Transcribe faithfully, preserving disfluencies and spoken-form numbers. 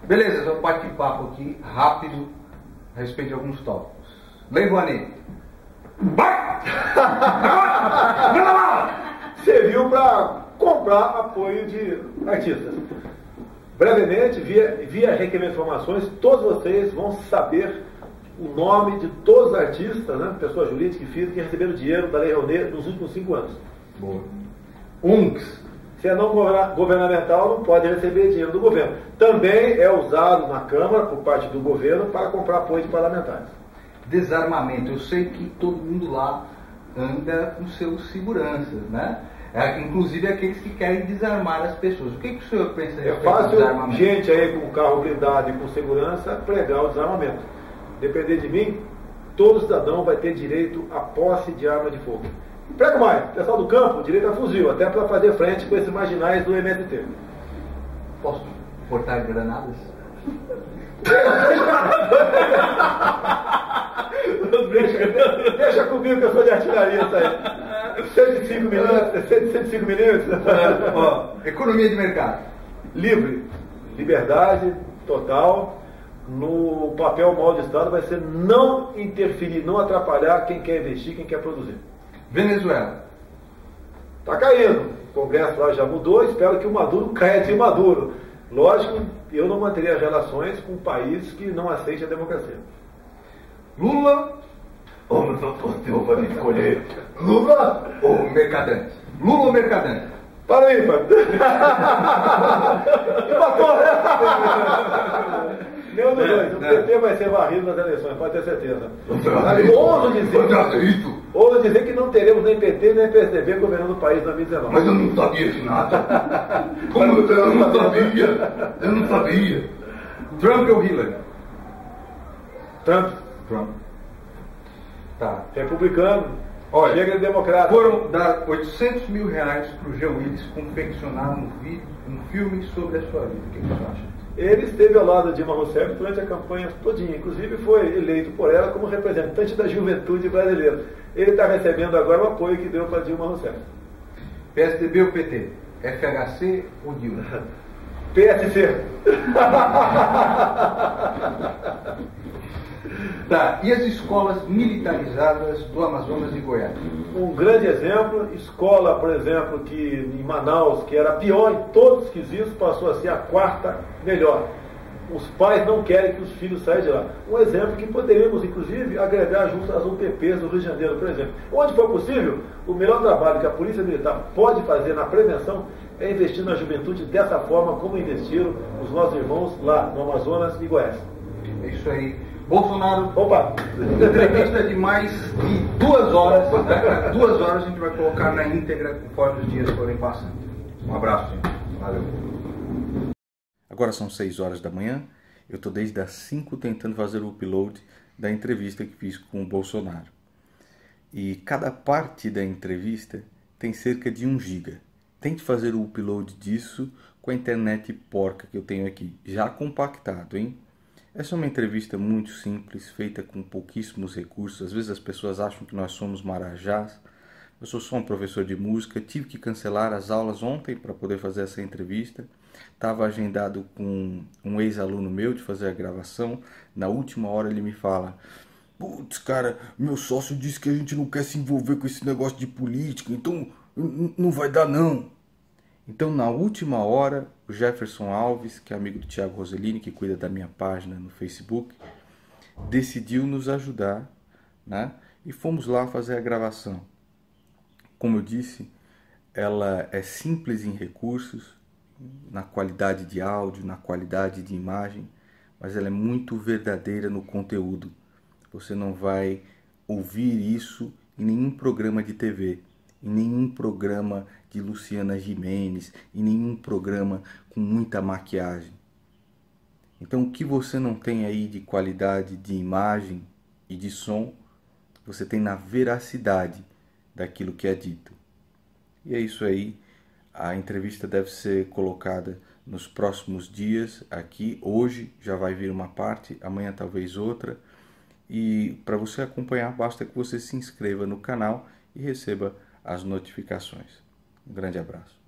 Beleza, então bate-papo aqui, rápido, a respeito de alguns tópicos. Lei Rouanet. Serviu para comprar apoio de artistas. Brevemente, via, via requerimento de informações, todos vocês vão saber o nome de todos os artistas, né, pessoas jurídicas e físicas, que receberam dinheiro da Lei Rouanet nos últimos cinco anos. Boa. U N Cs. Se é não governamental, não pode receber dinheiro do governo. Também é usado na Câmara, por parte do governo, para comprar apoio de parlamentares. Desarmamento. Eu sei que todo mundo lá anda com seus seguranças, né? É, inclusive aqueles que querem desarmar as pessoas. O que, que o senhor pensa? É fácil gente aí com carro blindado e com segurança pregar o desarmamento. Depender de mim, todo cidadão vai ter direito à posse de arma de fogo. Prega mais, pessoal do campo, direito a fuzil, até para fazer frente com esses marginais do M S T. Posso portar granadas? deixa, deixa comigo que eu sou de artilharia, isso aí. cento e cinco milímetros, cento e cinco milímetros. Ó, economia de mercado. Livre, liberdade total. No papel mal de Estado vai ser não interferir, não atrapalhar quem quer investir, quem quer produzir. Venezuela. Está caindo. O Congresso lá já mudou, espero que o Maduro caia de Maduro. Lógico, eu não manteria relações com um país que não aceite a democracia. Lula ou não posso vai escolher? Lula ou Mercadante? Lula ou Mercadante? Para aí, pai. Empatou, né? Nenhum dos dois. O P T vai ser varrido nas eleições, pode ter certeza. Ouso dizer, ouso dizer que não teremos nem P T nem P S D B governando o país em dois mil e dezenove. Mas eu não sabia de nada. Como eu, eu não sabia? Eu não sabia. Trump ou Hillary? Trump. Trump. Tá. Republicano. Olha, chega democrata. Foram dar oitocentos mil reais para o Jean Willis confeccionar um, vídeo, um filme sobre a sua vida. O que você acha? Ele esteve ao lado de Dilma Rousseff durante a campanha todinha. Inclusive foi eleito por ela como representante da juventude brasileira. Ele está recebendo agora o apoio que deu para Dilma Rousseff. P S D B ou P T? F H C ou Dilma? P S C. Tá, e as escolas militarizadas do Amazonas e Goiás? Um grande exemplo, escola, por exemplo, que em Manaus, que era a pior em todos os quesitos, passou a ser a quarta melhor. Os pais não querem que os filhos saiam de lá. Um exemplo que poderíamos, inclusive, agregar junto às U P Ps do Rio de Janeiro, por exemplo. Onde for possível, o melhor trabalho que a Polícia Militar pode fazer na prevenção é investir na juventude dessa forma como investiram os nossos irmãos lá no Amazonas e Goiás. É isso aí. Bolsonaro, opa, entrevista de mais de duas horas. Né? Duas horas a gente vai colocar na íntegra conforme os dias forem passando. Um abraço, gente. Valeu. Agora são seis horas da manhã. Eu estou desde as cinco tentando fazer o upload da entrevista que fiz com o Bolsonaro. E cada parte da entrevista tem cerca de um giga. Tente fazer o upload disso com a internet porca que eu tenho aqui. Já compactado, hein? Essa é uma entrevista muito simples, feita com pouquíssimos recursos. Às vezes as pessoas acham que nós somos marajás. Eu sou só um professor de música, tive que cancelar as aulas ontem para poder fazer essa entrevista. Estava agendado com um ex-aluno meu de fazer a gravação. Na última hora ele me fala: putz, cara, meu sócio disse que a gente não quer se envolver com esse negócio de política, então não vai dar não. Então, na última hora, o Jefferson Alves, que é amigo do Thiago Roselini, que cuida da minha página no Facebook, decidiu nos ajudar, né? E fomos lá fazer a gravação. Como eu disse, ela é simples em recursos, na qualidade de áudio, na qualidade de imagem, mas ela é muito verdadeira no conteúdo. Você não vai ouvir isso em nenhum programa de T V. Em nenhum programa de Luciana Gimenez, em nenhum programa com muita maquiagem. Então, o que você não tem aí de qualidade de imagem e de som, você tem na veracidade daquilo que é dito. E é isso aí. A entrevista deve ser colocada nos próximos dias aqui. Hoje já vai vir uma parte, amanhã talvez outra. E para você acompanhar, basta que você se inscreva no canal e receba as notificações. Um grande abraço.